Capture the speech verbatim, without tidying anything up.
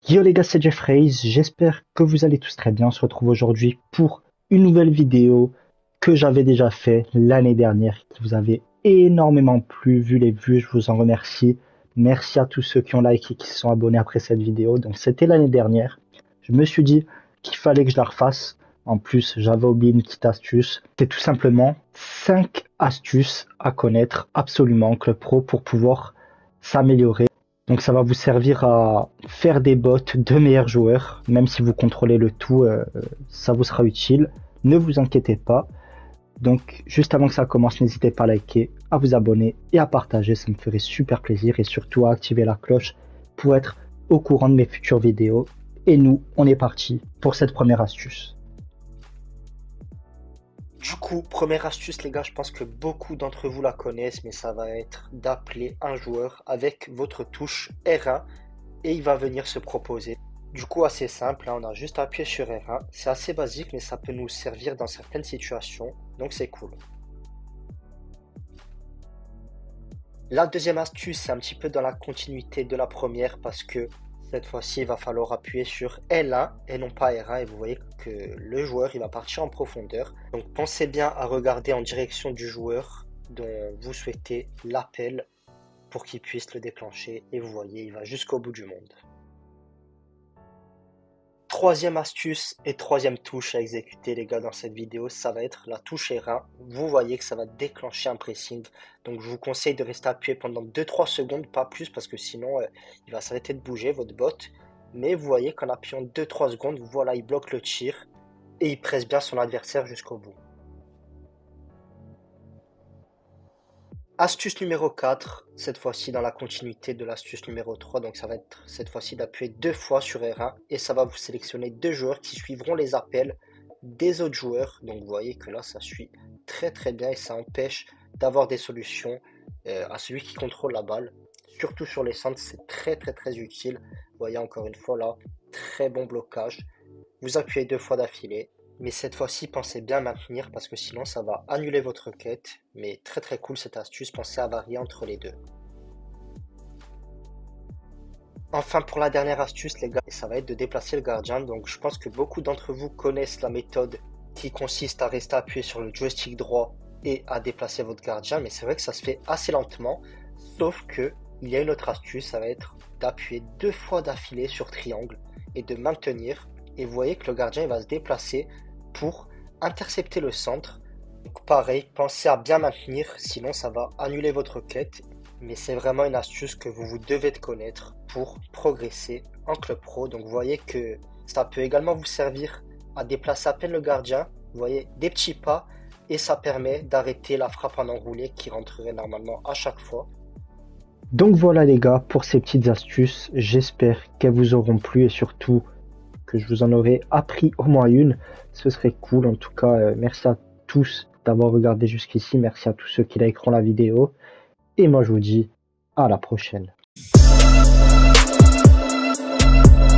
Yo les gars, c'est Jeffrey, j'espère que vous allez tous très bien. On se retrouve aujourd'hui pour une nouvelle vidéo que j'avais déjà fait l'année dernière, qui vous avait énormément plu, vu les vues, je vous en remercie. Merci à tous ceux qui ont liké et qui se sont abonnés après cette vidéo. Donc c'était l'année dernière, je me suis dit qu'il fallait que je la refasse. En plus, j'avais oublié une petite astuce. C'est tout simplement cinq astuces à connaître absolument en Club Pro pour pouvoir s'améliorer. Donc ça va vous servir à faire des bots de meilleurs joueurs. Même si vous contrôlez le tout, euh, ça vous sera utile. Ne vous inquiétez pas. Donc juste avant que ça commence, n'hésitez pas à liker, à vous abonner et à partager. Ça me ferait super plaisir. Et surtout à activer la cloche pour être au courant de mes futures vidéos. Et nous, on est parti pour cette première astuce. Du coup, première astuce les gars, je pense que beaucoup d'entre vous la connaissent, mais ça va être d'appeler un joueur avec votre touche R un et il va venir se proposer. Du coup, assez simple, hein, on a juste à appuyer sur R un. C'est assez basique, mais ça peut nous servir dans certaines situations, donc c'est cool. La deuxième astuce, c'est un petit peu dans la continuité de la première parce que cette fois-ci, il va falloir appuyer sur L un et non pas R un et vous voyez que le joueur il va partir en profondeur. Donc pensez bien à regarder en direction du joueur dont vous souhaitez l'appel pour qu'il puisse le déclencher et vous voyez, il va jusqu'au bout du monde. Troisième astuce et troisième touche à exécuter les gars dans cette vidéo, ça va être la touche R un. Vous voyez que ça va déclencher un pressing. Donc je vous conseille de rester appuyé pendant deux trois secondes, pas plus parce que sinon euh, il va s'arrêter de bouger votre bot. Mais vous voyez qu'en appuyant deux trois secondes, voilà, il bloque le tir et il presse bien son adversaire jusqu'au bout. Astuce numéro quatre, cette fois-ci dans la continuité de l'astuce numéro trois, donc ça va être cette fois-ci d'appuyer deux fois sur R un et ça va vous sélectionner deux joueurs qui suivront les appels des autres joueurs. Donc vous voyez que là ça suit très très bien et ça empêche d'avoir des solutions euh, à celui qui contrôle la balle. Surtout sur les centres, c'est très très très utile. Vous voyez encore une fois là, très bon blocage. Vous appuyez deux fois d'affilée. Mais cette fois-ci, pensez bien maintenir parce que sinon ça va annuler votre quête. Mais très très cool cette astuce, pensez à varier entre les deux. Enfin pour la dernière astuce les gars, ça va être de déplacer le gardien. Donc je pense que beaucoup d'entre vous connaissent la méthode qui consiste à rester appuyé sur le joystick droit et à déplacer votre gardien. Mais c'est vrai que ça se fait assez lentement. Sauf que il y a une autre astuce, ça va être d'appuyer deux fois d'affilée sur triangle et de maintenir. Et vous voyez que le gardien il va se déplacer pour intercepter le centre. Donc pareil, pensez à bien maintenir, sinon ça va annuler votre quête. Mais c'est vraiment une astuce que vous, vous devez de connaître pour progresser en Club Pro. Donc vous voyez que ça peut également vous servir à déplacer à peine le gardien. Vous voyez, des petits pas et ça permet d'arrêter la frappe en enroulé qui rentrerait normalement à chaque fois. Donc voilà les gars, pour ces petites astuces, j'espère qu'elles vous auront plu et surtout que je vous en aurais appris au moins une, ce serait cool. En tout cas, euh, merci à tous d'avoir regardé jusqu'ici, merci à tous ceux qui likeront la vidéo, et moi je vous dis à la prochaine.